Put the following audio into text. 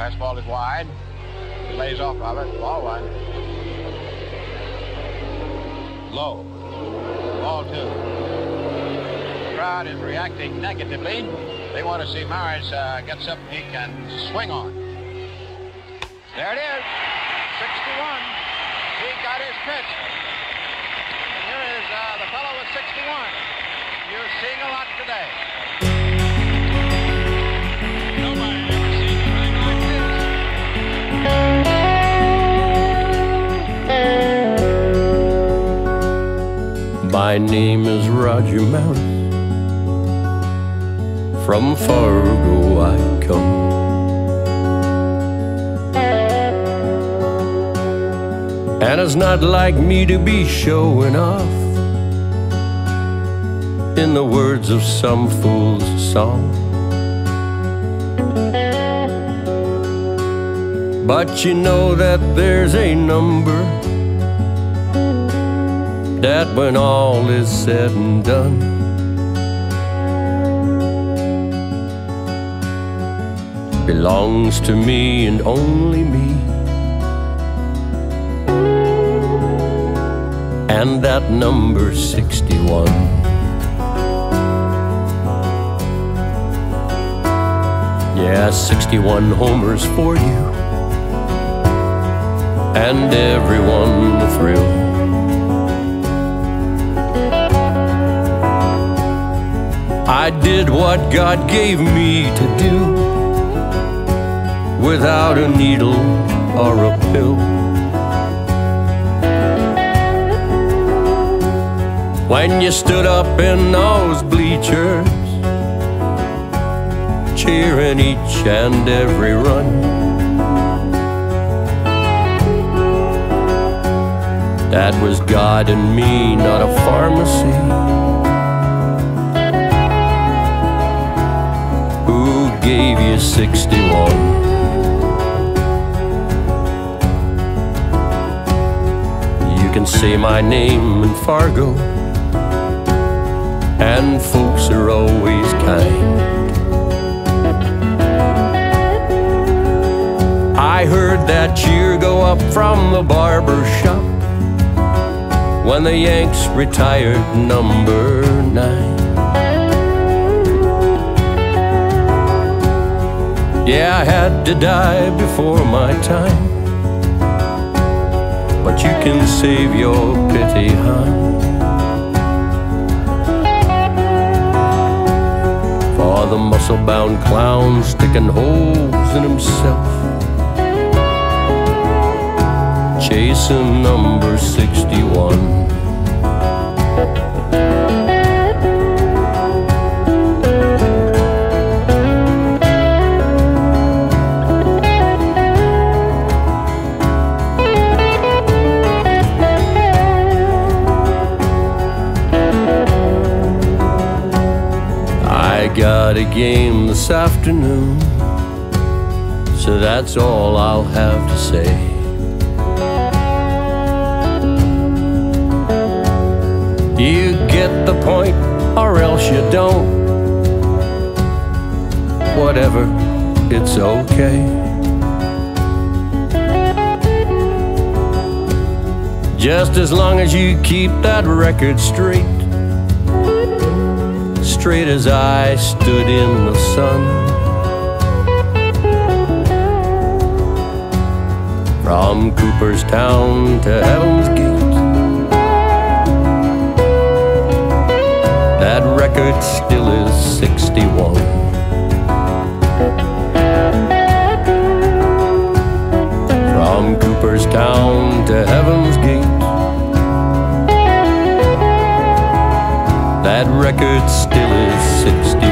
Fastball is wide. He lays off of it. Ball one. Low. Ball two. The crowd is reacting negatively. They want to see Maris get something he can swing on. There it is. 61. He got his pitch. And here is the fellow with 61. You're seeing a lot today. Nobody ever seen anything like this. My name is Roger Mouse. From Fargo I come. And it's not like me to be showing off, in the words of some fool's song. But you know that there's a number that when all is said and done, belongs to me and only me. And that number 61. Yeah, 61 homers for you, and everyone to thrill. I did what God gave me to do, without a needle or a pill. When you stood up in those bleachers, cheering each and every run, that was God and me, not a pharmacy. Who gave you 61? You can say my name in Fargo, and folks are always kind. I heard that cheer go up from the barber shop when the Yanks retired number 9. Yeah, I had to die before my time, but you can save your pity, huh? For the muscle-bound clown sticking holes in himself, chasing number 61. I got a game this afternoon, so that's all I'll have to say. You get the point, or else you don't. Whatever, it's okay. Just as long as you keep that record straight, straight as I stood in the sun. From Cooperstown to Heaven's Gate, that record still is 61. From Cooperstown to Heaven's Gate, that record still is 61.